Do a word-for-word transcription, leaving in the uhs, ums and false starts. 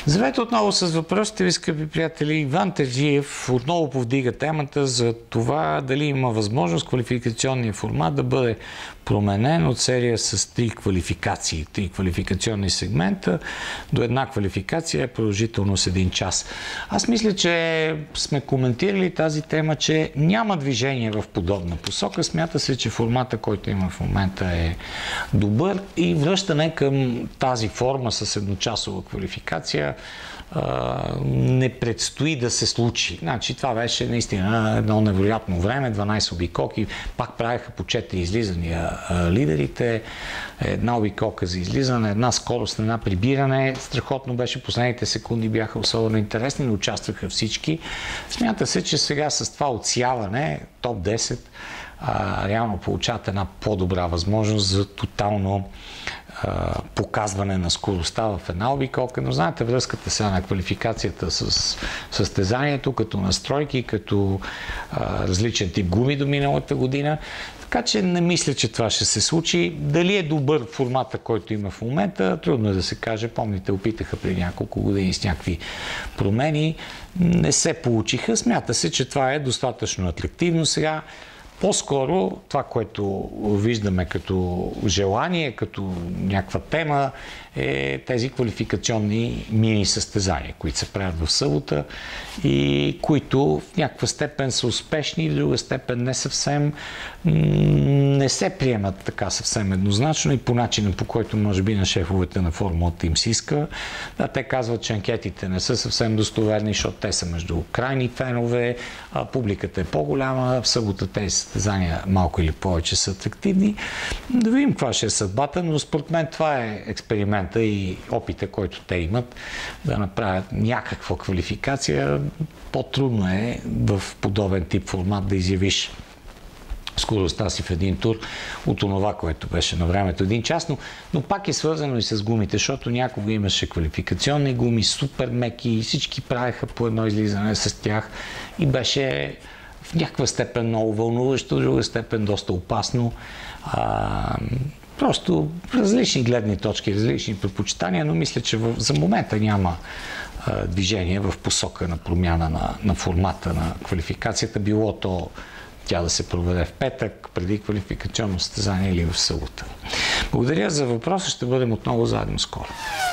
Здравейте отново с въпросите ви, скъпи приятели. Иван Терзиев отново повдига темата за това дали има възможност квалификационния формат да бъде променен от серия с три квалификации, три квалификационни сегмента до една квалификация, продължително с един час. Аз мисля, че сме коментирали тази тема, че няма движение в подобна посока. Смята се, че формата, който има в момента, е добър и връщане към тази форма с едночасова квалификация не предстои да се случи. Значи, това беше наистина едно невероятно време, дванайсет обиколки, пак правеха по четири излизания лидерите, една обиколка за излизане, една скорост, една прибиране. Страхотно беше, последните секунди бяха особено интересни, но участваха всички. Смята се, че сега с това отсяване, топ десет, а, реално получават една по-добра възможност за тотално а, показване на скоростта в една обиколка. Но знаете връзката сега на квалификацията с състезанието, като настройки, като а, различен тип гуми до миналата година. Така че не мисля, че това ще се случи. Дали е добър формата, който има в момента, трудно е да се каже. Помните, опитаха преди няколко години с някакви промени. Не се получиха. Смята се, че това е достатъчно атрактивно сега. По-скоро това, което виждаме като желание, като някаква тема, е тези квалификационни мини-състезания, които се правят в събота и които в някаква степен са успешни, в друга степен не съвсем, не се приемат така съвсем еднозначно и по начина, по който може би на шефовете на формулата им се иска. Да, те казват, че анкетите не са съвсем достоверни, защото те са между крайни фенове, а публиката е по-голяма, в събота тези състезания малко или повече са атрактивни. Да видим каква ще е съдбата, но според мен това е експеримент и опита, който те имат да направят някаква квалификация. По-трудно е в подобен тип формат да изявиш скоростта си в един тур от онова, което беше на времето един час, но, но пак е свързано и с гумите, защото някога имаше квалификационни гуми, супер меки и всички правеха по едно излизане с тях и беше в някаква степен много вълнуващо, в друга степен доста опасно. А, Просто различни гледни точки, различни предпочитания, но мисля, че в, за момента няма а, движение в посока на промяна на, на формата на квалификацията. Било то тя да се проведе в петък, преди квалификационно състезание или в събота. Благодаря за въпроса. Ще бъдем отново заедно скоро.